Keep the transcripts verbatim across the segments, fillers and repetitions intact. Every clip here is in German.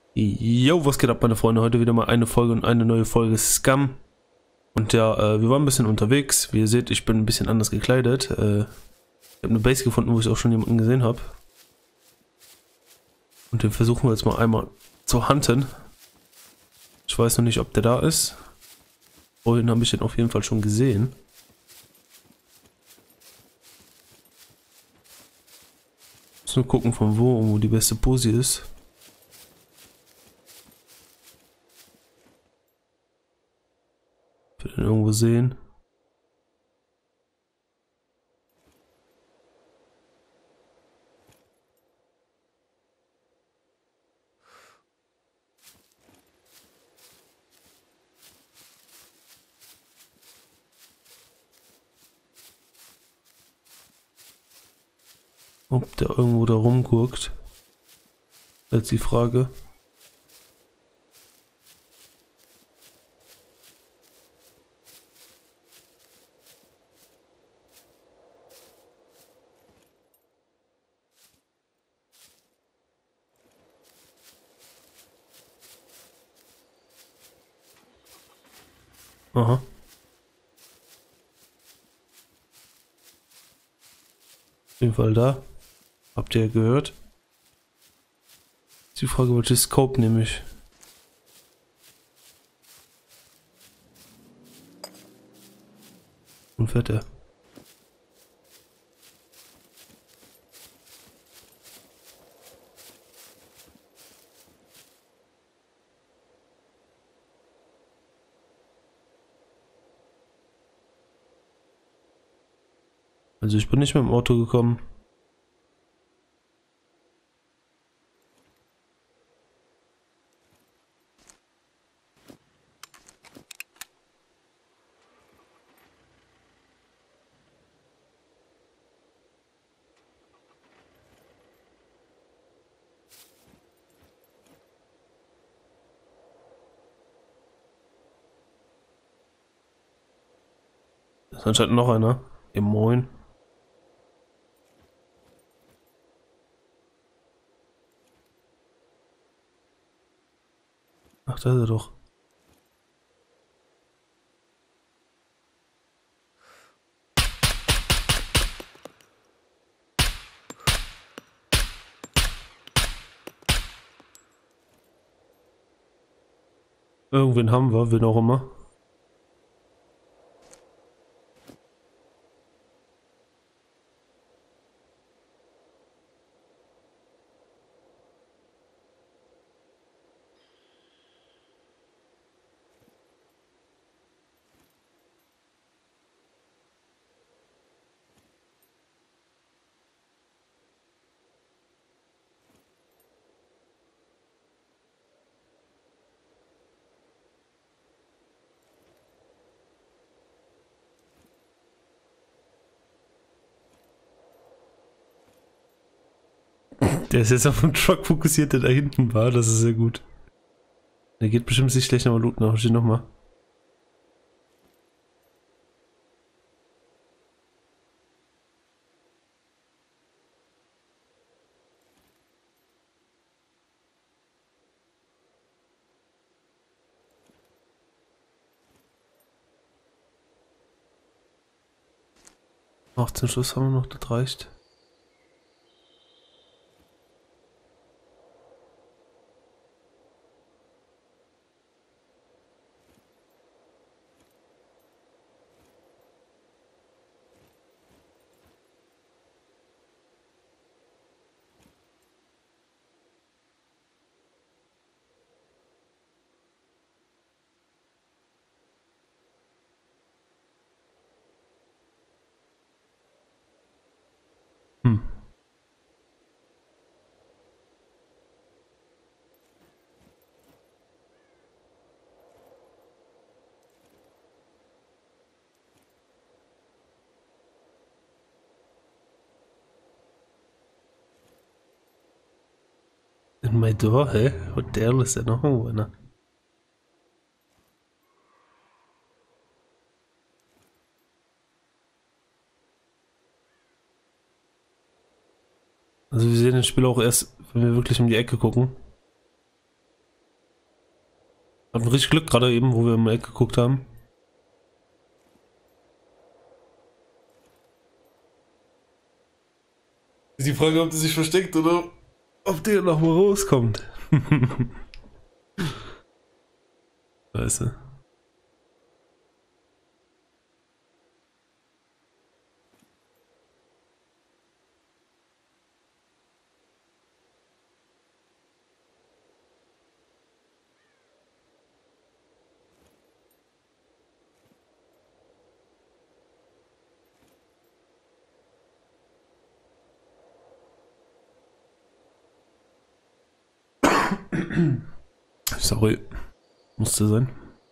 Jo, was geht ab, meine Freunde? Heute wieder mal eine Folge und eine neue Folge Scum. Und ja, äh, wir waren ein bisschen unterwegs. Wie ihr seht, ich bin ein bisschen anders gekleidet. Äh, ich habe eine Base gefunden, wo ich auch schon jemanden gesehen habe. Und den versuchen wir jetzt mal einmal zu hunten. Ich weiß noch nicht, ob der da ist. Vorhin habe ich den auf jeden Fall schon gesehen. Muss nur gucken, von wo, wo die beste Posi ist. Wir den irgendwo sehen. Ob der irgendwo da rumguckt. Das ist die Frage. Aha. Auf jeden Fall da. Habt ihr gehört? Die Frage, welches Scope nehme ich? Und fährt er? Also ich bin nicht mit dem Auto gekommen. Da ist anscheinend noch einer. Ja, moin. Ach, da ist er doch. Irgendwen haben wir, wen auch immer. Der ist jetzt auf den Truck fokussiert, der da hinten war. Das ist sehr gut. Der geht bestimmt sich gleich nochmal looten. Steht nochmal. achtzehn Schuss haben wir noch, das reicht. Hm. In my door, hä? Und der ist ja noch irgendwo einer. Also wir sehen das Spiel auch erst, wenn wir wirklich um die Ecke gucken. Hatten richtig Glück gerade eben, wo wir im Eck geguckt haben. Ist die Frage, ob die sich versteckt oder ob der noch mal rauskommt. Weißt du. Sorry. Musste sein.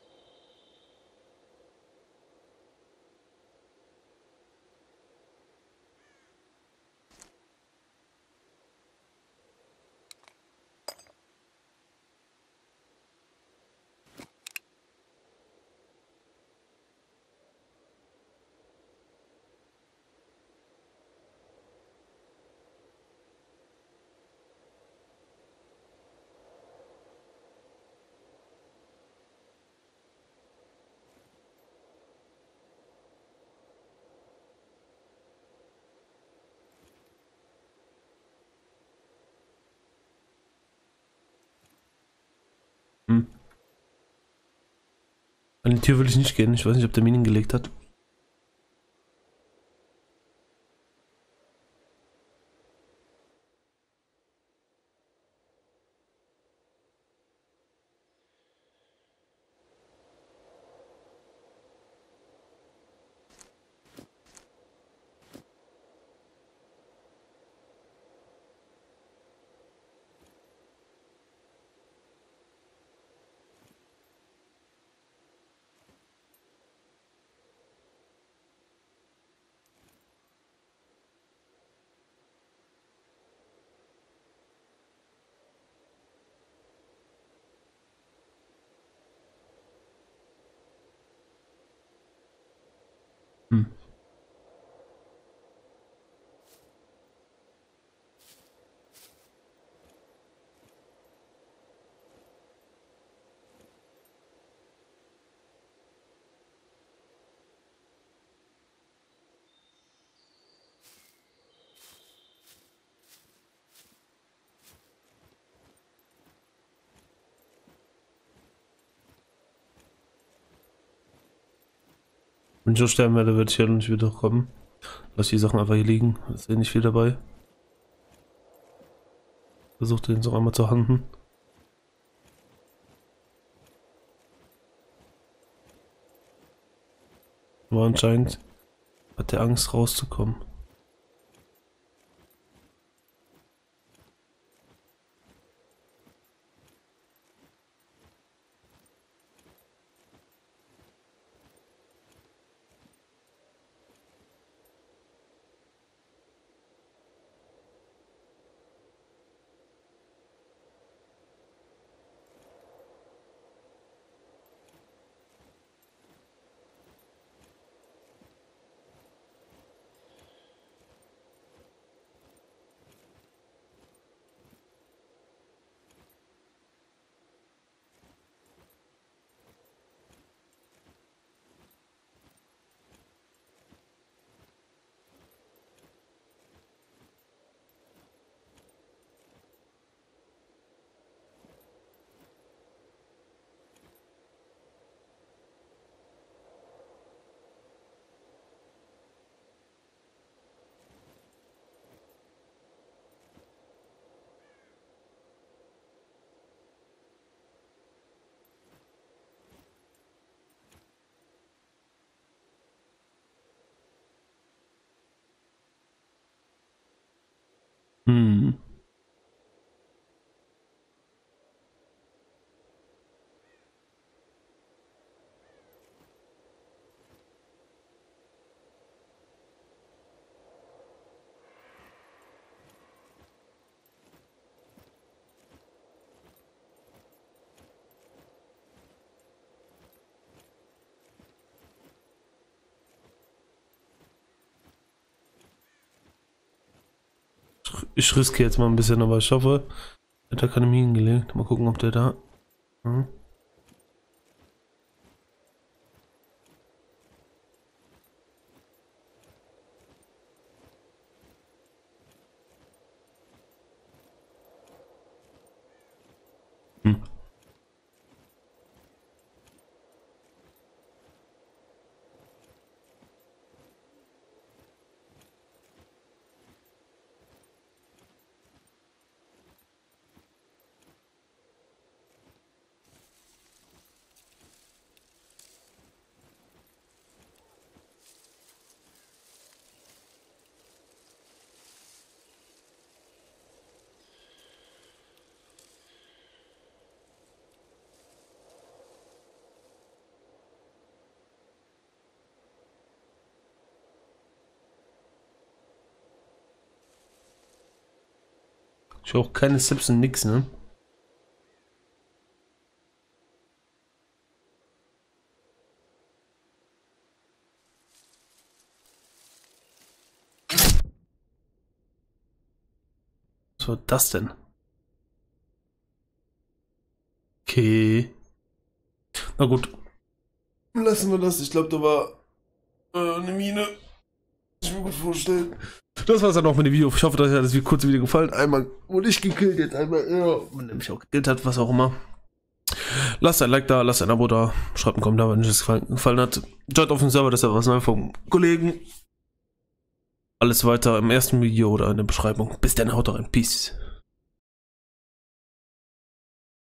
Hm. An die Tür will ich nicht gehen. Ich weiß nicht, ob der Minen gelegt hat. Hm. Wenn ich so sterben werde, werde ich hier nicht wieder kommen. Lass die Sachen einfach hier liegen. Ist eh nicht viel dabei. Versuch den so einmal zu handen. Aber anscheinend hat der Angst rauszukommen. Hm. Ich riskiere jetzt mal ein bisschen, aber ich hoffe, er hat da keine Minen gelegt. Mal gucken, ob der da... Hm. Ich auch keine Simpson, nix, ne? Was war das denn? Okay. Na gut. Lassen wir das. Ich glaube, da war äh, eine Mine. Ich mir gut vorstellen. Das war's dann auch mit dem Video. Ich hoffe, euch hat das kurze Video gefallen. Einmal wurde ich gekillt, jetzt einmal, ja, man nämlich auch gekillt hat, was auch immer. Lasst ein Like da, lasst ein Abo da, schreibt einen Kommentar, wenn euch das gefallen, gefallen hat. Schaut auf den Server, das ist ja was Neues vom Kollegen. Alles weiter im ersten Video oder in der Beschreibung. Bis dann, haut rein. Peace.